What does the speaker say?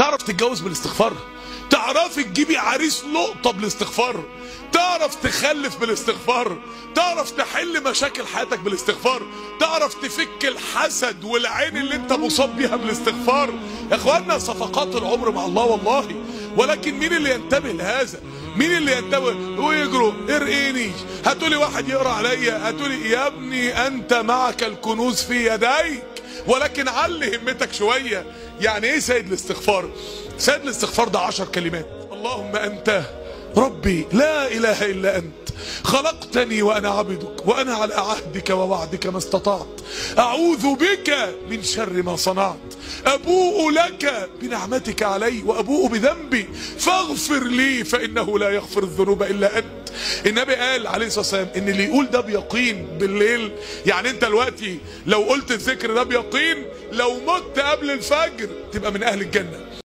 تعرف تتجوز بالاستغفار، تعرفي تجيبي عريس لقطة بالاستغفار، تعرف تخلف بالاستغفار، تعرف تحل مشاكل حياتك بالاستغفار، تعرف تفك الحسد والعين اللي انت مصاب بيها بالاستغفار. يا اخوانا صفقات العمر مع الله والله. ولكن مين اللي ينتبه لهذا؟ مين اللي ينتبه ويجروا ارقيني؟ هاتولي واحد يقرا عليا، هاتولي يا ابني انت معك الكنوز في يديك، ولكن علي همتك شويه. يعني ايه سيد الاستغفار؟ سيد الاستغفار ده 10 كلمات. اللهم انت ربي لا اله الا انت، خلقتني وانا عبدك، وانا على عهدك ووعدك ما استطعت، اعوذ بك من شر ما صنعت، ابوء لك بنعمتك علي وابوء بذنبي فاغفر لي فانه لا يغفر الذنوب الا انت. النبي قال عليه الصلاه والسلام ان اللي يقول ده بيقين بالليل، يعني انت دلوقتي لو قلت الذكر ده بيقين، لو مت قبل الفجر تبقى من اهل الجنه.